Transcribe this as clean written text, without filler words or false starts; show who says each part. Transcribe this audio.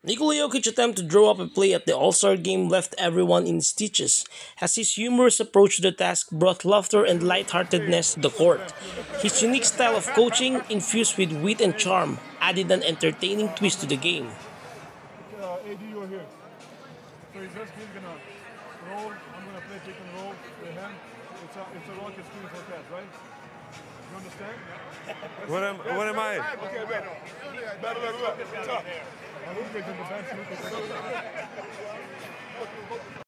Speaker 1: Nikola Jokic attempt to draw up a play at the All-Star game left everyone in stitches, as his humorous approach to the task brought laughter and lightheartedness to the court. His unique style of coaching, infused with wit and charm, added an entertaining twist to the game.
Speaker 2: AD, you're here. So he's gonna roll. I'm gonna play pick and roll with him. It's a rocket screen for catch, right? You understand?
Speaker 3: What am I?
Speaker 2: Okay, better. Better. I will take the bench.